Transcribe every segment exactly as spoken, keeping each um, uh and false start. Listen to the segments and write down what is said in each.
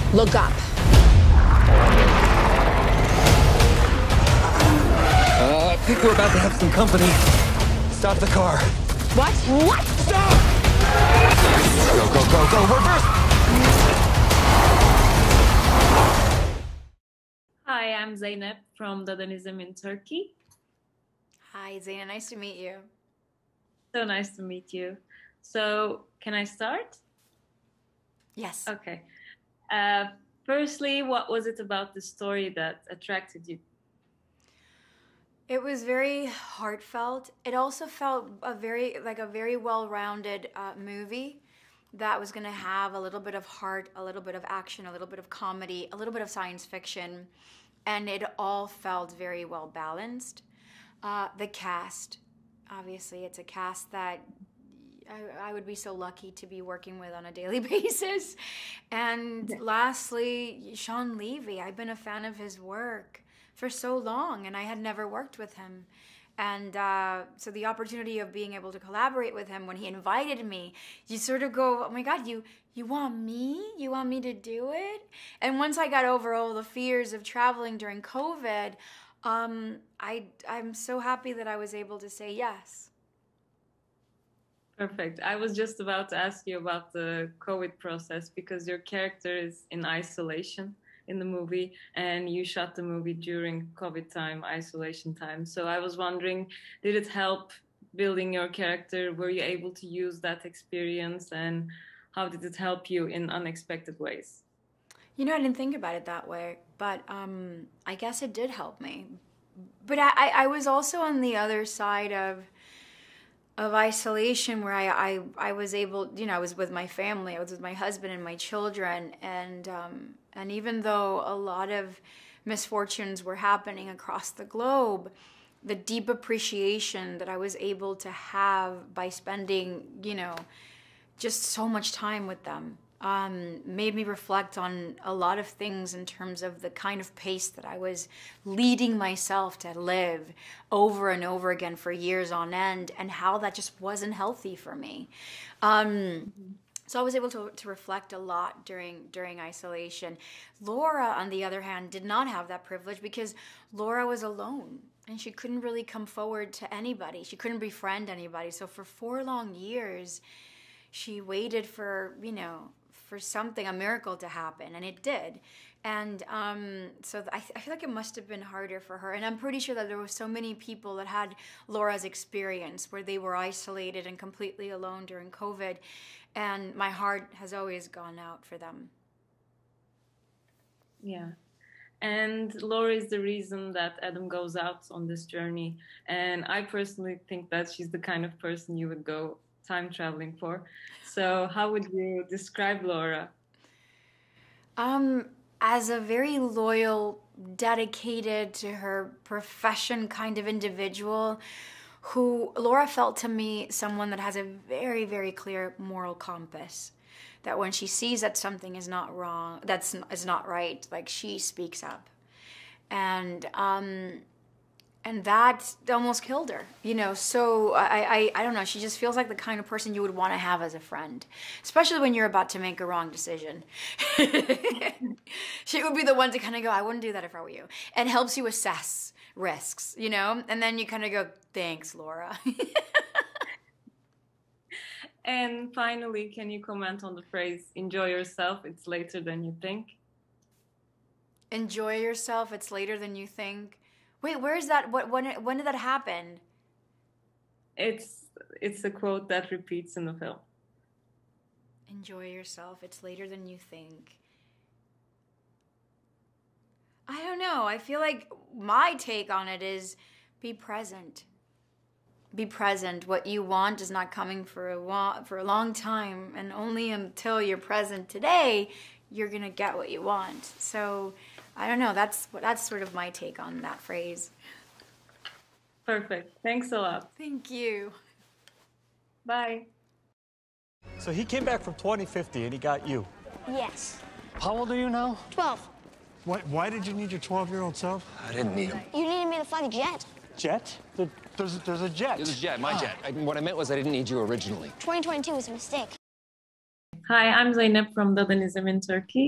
Look up. Uh, I think we're about to have some company. Stop the car. What? What? Stop! Go, go, go, go, reverse! Hi, I'm Zeynep from Dadanism in Turkey. Hi, Zena. Nice to meet you. So nice to meet you. So, can I start? Yes. Okay. Uh, firstly, what was it about the story that attracted you? It was very heartfelt. It also felt a very like a very well-rounded uh, movie that was going to have a little bit of heart, a little bit of action, a little bit of comedy, a little bit of science fiction, and it all felt very well balanced. Uh, the cast, obviously, it's a cast that I, I would be so lucky to be working with on a daily basis. And lastly, Sean Levy. I've been a fan of his work for so long, and I had never worked with him. And uh, so the opportunity of being able to collaborate with him when he invited me, you sort of go, oh my God, you you want me? You want me to do it? And once I got over all the fears of traveling during COVID, um, I, I'm so happy that I was able to say yes. Perfect. I was just about to ask you about the COVID process because your character is in isolation in the movie and you shot the movie during COVID time, isolation time. So I was wondering, did it help building your character? Were you able to use that experience and how did it help you in unexpected ways? You know, I didn't think about it that way, but um, I guess it did help me. But I, I, I was also on the other side of of isolation where I, I, I was able, you know, I was with my family, I was with my husband and my children, and um, and even though a lot of misfortunes were happening across the globe, the deep appreciation that I was able to have by spending, you know, just so much time with them um, made me reflect on a lot of things in terms of the kind of pace that I was leading myself to live over and over again for years on end, and how that just wasn't healthy for me. Um, mm-hmm. So I was able to, to reflect a lot during during isolation. Laura, on the other hand, did not have that privilege because Laura was alone and she couldn't really come forward to anybody. She couldn't befriend anybody. So for four long years, she waited for, you know, for something, a miracle to happen, and it did. And um, so I, I feel like it must have been harder for her. And I'm pretty sure that there were so many people that had Laura's experience where they were isolated and completely alone during COVID. And my heart has always gone out for them. Yeah. And Laura is the reason that Adam goes out on this journey. And I personally think that she's the kind of person you would go time traveling for. So how would you describe Laura? Um, as a very loyal, dedicated to her profession kind of individual, who Laura felt to me someone that has a very, very clear moral compass. That when she sees that something is not wrong, that's is not right, like she speaks up. And um And that almost killed her, you know. So I, I, I don't know. She just feels like the kind of person you would want to have as a friend, especially when you're about to make a wrong decision. She would be the one to kind of go, "I wouldn't do that if I were you," and helps you assess risks, you know. And then you kind of go, "Thanks, Laura." And finally, can you comment on the phrase "enjoy yourself"? It's later than you think. Enjoy yourself. It's later than you think. Wait, where is that? What? When? When did that happen? It's it's a quote that repeats in the film. Enjoy yourself. It's later than you think. I don't know. I feel like my take on it is be present. Be present. What you want is not coming for a wa- for a long time, and only until you're present today, you're gonna get what you want. So. I don't know. That's that's sort of my take on that phrase. Perfect. Thanks a lot. Thank you. Bye. So he came back from twenty fifty and he got you. Yes. How old are you now? twelve. Why, why did you need your twelve-year-old self? I didn't need him. You needed me to fly the jet. Jet? There, there's, there's a jet. This is jet, my jet. I, what I meant was I didn't need you originally. twenty twenty-two was a mistake. Hi, I'm Zeynep from Dadanism in Turkey.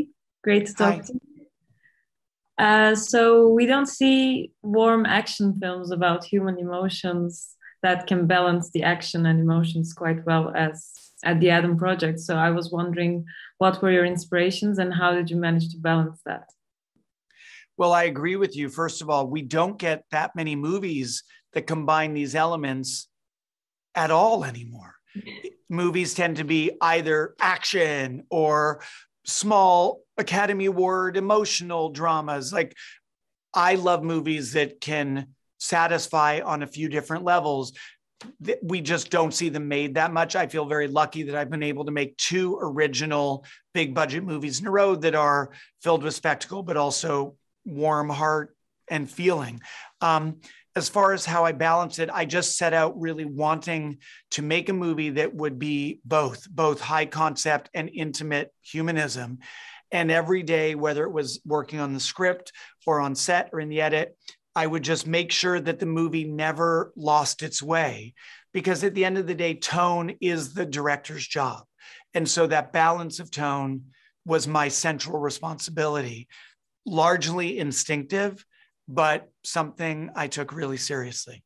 Great to talk Hi. to you. Uh, so we don't see warm action films about human emotions that can balance the action and emotions quite well as at the Adam Project. So I was wondering, what were your inspirations and how did you manage to balance that? Well, I agree with you. First of all, we don't get that many movies that combine these elements at all anymore. Movies tend to be either action or small Academy Award emotional dramas. Like, I love movies that can satisfy on a few different levels. We just don't see them made that much. I feel very lucky that I've been able to make two original big budget movies in a row that are filled with spectacle, but also warm heart and feeling. Um, as far as how I balance it, I just set out really wanting to make a movie that would be both, both high concept and intimate humanism. And every day, whether it was working on the script or on set or in the edit, I would just make sure that the movie never lost its way, because at the end of the day, tone is the director's job. And so that balance of tone was my central responsibility, largely instinctive, but something I took really seriously.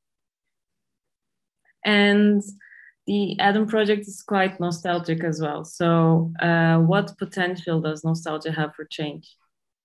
And the Adam Project is quite nostalgic as well. So uh, what potential does nostalgia have for change?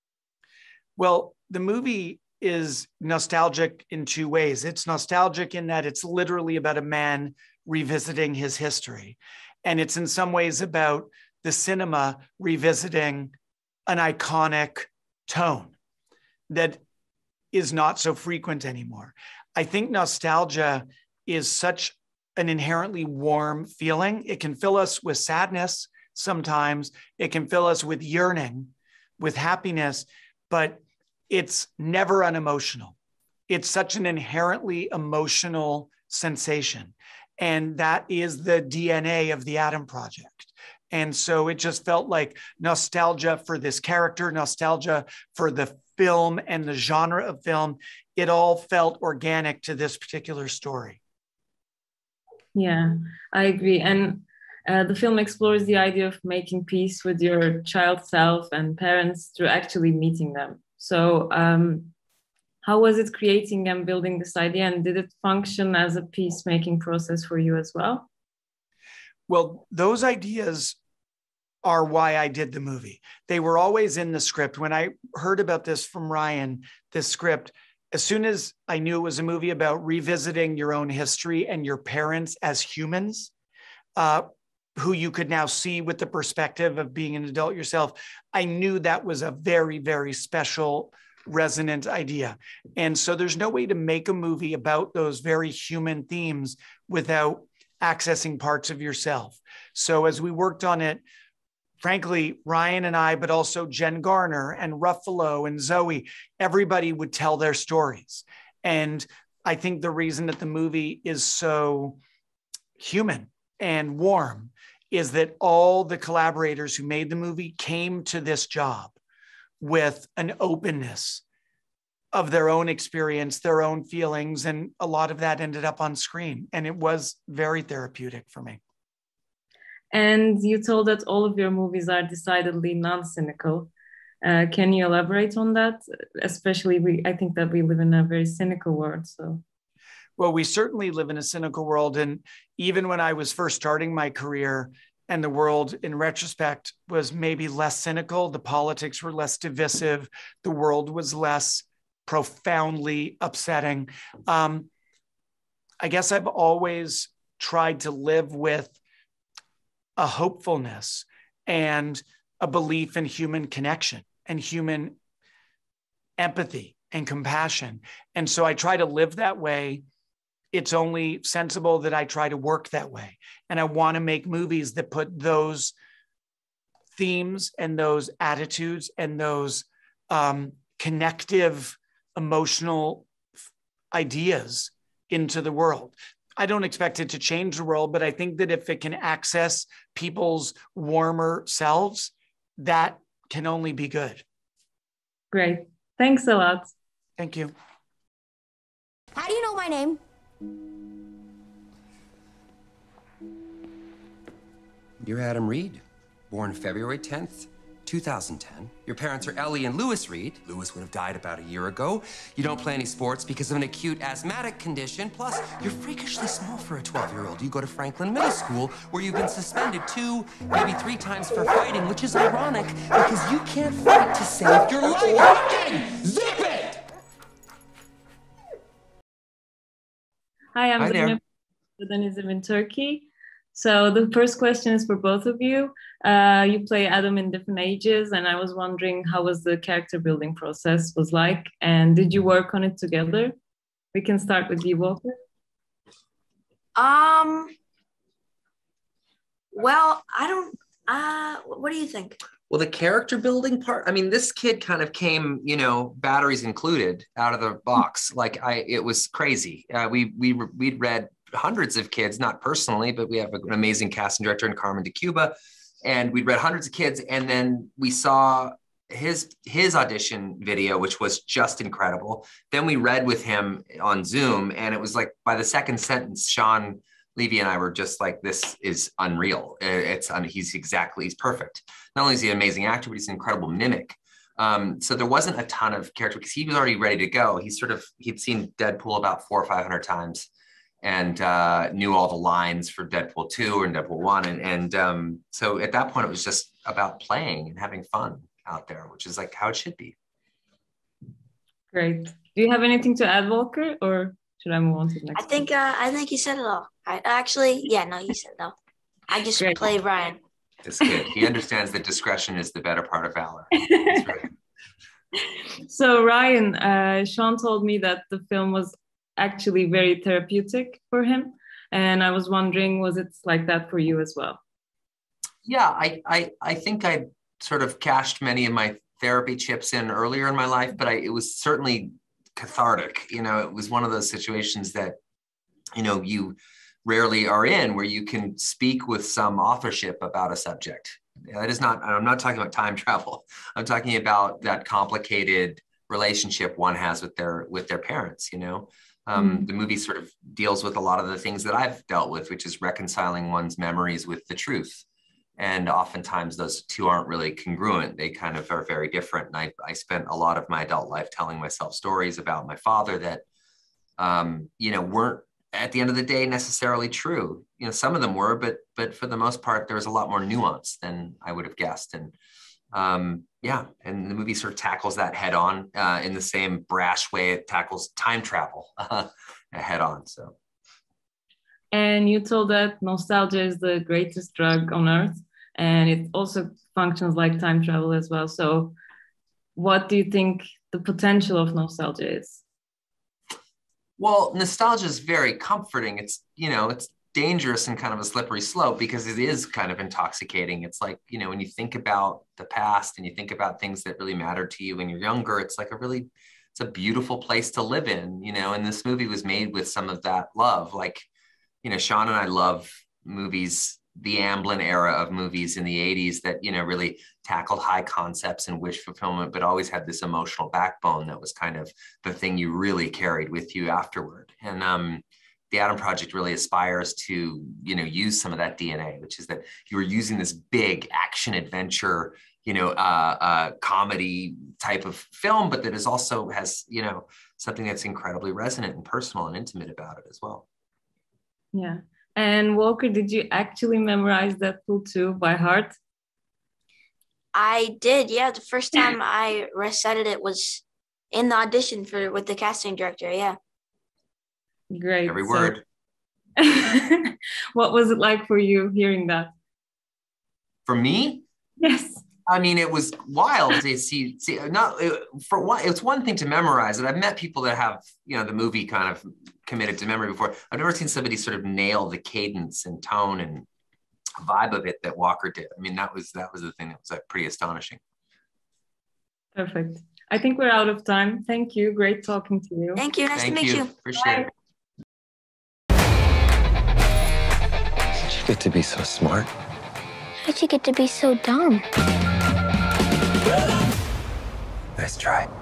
Well, the movie is nostalgic in two ways. It's nostalgic in that it's literally about a man revisiting his history. And it's in some ways about the cinema revisiting an iconic tone that is not so frequent anymore. I think nostalgia is such an inherently warm feeling. It can fill us with sadness sometimes. It can fill us with yearning, with happiness, but it's never unemotional. It's such an inherently emotional sensation. And that is the D N A of the Adam Project. And so it just felt like nostalgia for this character, nostalgia for the film and the genre of film. It all felt organic to this particular story. Yeah, I agree. And uh, the film explores the idea of making peace with your child self and parents through actually meeting them. So um, how was it creating and building this idea? And did it function as a peacemaking process for you as well? Well, those ideas are why I did the movie. They were always in the script. When I heard about this from Ryan, this script, as soon as I knew it was a movie about revisiting your own history and your parents as humans, uh, who you could now see with the perspective of being an adult yourself, I knew that was a very, very special, resonant idea. And so there's no way to make a movie about those very human themes without accessing parts of yourself. So as we worked on it, frankly, Ryan and I, but also Jen Garner and Ruffalo and Zoe, everybody would tell their stories. And I think the reason that the movie is so human and warm is that all the collaborators who made the movie came to this job with an openness of their own experience, their own feelings, and a lot of that ended up on screen. And it was very therapeutic for me. And you told that all of your movies are decidedly non-cynical. Uh, can you elaborate on that? Especially, we, I think that we live in a very cynical world. So, well, we certainly live in a cynical world. And even when I was first starting my career and the world in retrospect was maybe less cynical, the politics were less divisive, the world was less profoundly upsetting. Um, I guess I've always tried to live with a hopefulness and a belief in human connection and human empathy and compassion. And so I try to live that way. It's only sensible that I try to work that way. And I want to make movies that put those themes and those attitudes and those um, connective, emotional ideas into the world. I don't expect it to change the world, but I think that if it can access people's warmer selves, that can only be good. Great. Thanks a lot. Thank you. How do you know my name? You're Adam Reed, born February tenth, two thousand ten. Your parents are Ellie and Lewis Reed. Lewis would have died about a year ago. You don't play any sports because of an acute asthmatic condition. Plus, you're freakishly small for a twelve-year-old. You go to Franklin Middle School, where you've been suspended two, maybe three times for fighting, which is ironic because you can't fight to save your life. Fucking zip it! Hi, I'm Hi there. Zeynep Denizim in Turkey. So the first question is for both of you. Uh, you play Adam in different ages, and I was wondering how was the character building process was like, and did you work on it together? We can start with you, Walker. Um. Well, I don't. Uh, what do you think? Well, the character building part, I mean, this kid kind of came, you know, batteries included, out of the box. Like I, it was crazy. Uh, we we we'd read hundreds of kids, not personally, but we have an amazing casting director in Carmen DeCuba, and we'd read hundreds of kids, and then we saw his his audition video, which was just incredible. Then we read with him on Zoom, and it was like by the second sentence, Sean Levy and I were just like, this is unreal. It's he's exactly he's perfect. Not only is he an amazing actor, but he's an incredible mimic. Um, so there wasn't a ton of character because he was already ready to go. He sort of he'd seen Deadpool about four or five hundred times, and uh, knew all the lines for Deadpool two and Deadpool one. And, and um, so at that point, it was just about playing and having fun out there, which is like how it should be. Great. Do you have anything to add, Walker, or should I move on to the next I think uh, I think you said it all. I actually, yeah, no, you said it all. I just Great. played Ryan. This kid, he understands that discretion is the better part of valor. So Ryan, uh, Sean told me that the film was actually very therapeutic for him. And I was wondering, was it like that for you as well? Yeah, I, I, I think I sort of cashed many of my therapy chips in earlier in my life, but I, it was certainly cathartic. You know, it was one of those situations that, you know, you rarely are in where you can speak with some authorship about a subject. That is not, I'm not talking about time travel. I'm talking about that complicated relationship one has with their, with their parents, you know? Um, mm. The movie sort of deals with a lot of the things that I've dealt with, which is reconciling one's memories with the truth. And oftentimes those two aren't really congruent. They kind of are very different. And I, I spent a lot of my adult life telling myself stories about my father that, um, you know, weren't at the end of the day necessarily true. You know, some of them were, but, but for the most part, there was a lot more nuance than I would have guessed. And um, yeah, and the movie sort of tackles that head on uh, in the same brash way it tackles time travel uh, head on. So. And you told that nostalgia is the greatest drug on earth, and it also functions like time travel as well. So what do you think the potential of nostalgia is? Well, nostalgia is very comforting. It's, you know, it's dangerous and kind of a slippery slope because it is kind of intoxicating. It's like, you know, when you think about the past and you think about things that really mattered to you when you're younger, it's like a really, it's a beautiful place to live in, you know, and this movie was made with some of that love. Like, you know, Sean and I love movies, the Amblin era of movies in the eighties that, you know, really tackled high concepts and wish fulfillment, but always had this emotional backbone that was kind of the thing you really carried with you afterward. And um, the Adam Project really aspires to, you know, use some of that D N A, which is that you were using this big action adventure, you know, uh, uh, comedy type of film, but that is also has, you know, something that's incredibly resonant and personal and intimate about it as well. Yeah. And Walker, did you actually memorize Deadpool two by heart? I did, yeah. The first time I recited it was in the audition for with the casting director, yeah. Great. Every word. So, what was it like for you hearing that? For me? Yes. I mean, it was wild to see, see not for one, it's one thing to memorize it. I've met people that have, you know, the movie kind of committed to memory before. I've never seen somebody sort of nail the cadence and tone and vibe of it that Walker did. I mean, that was, that was the thing that was like pretty astonishing. Perfect. I think we're out of time. Thank you. Great talking to you. Thank you. Nice Thank to meet you. you. Appreciate it. How'd you get to be so smart? How'd you get to be so dumb? Nice try.